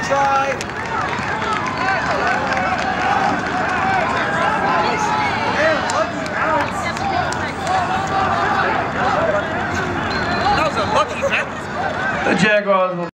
try. That was a lucky bounce. The Jaguars will